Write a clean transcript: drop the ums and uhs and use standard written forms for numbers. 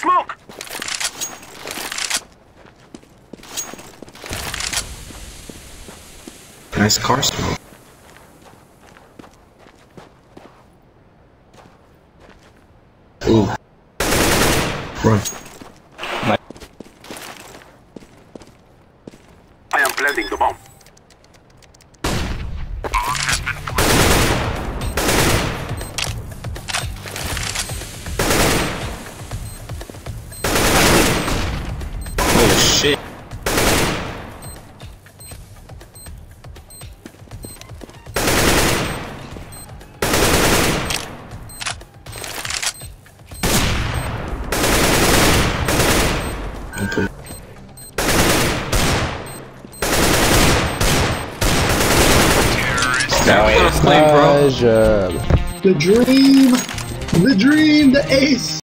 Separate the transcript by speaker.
Speaker 1: smoke!
Speaker 2: Nice car smoke. Ooh. Run.
Speaker 1: I am planting the bomb.
Speaker 2: Oh shit. Okay.
Speaker 3: Now it's
Speaker 2: Play, bro.
Speaker 3: Nice job.
Speaker 4: The dream, the ace.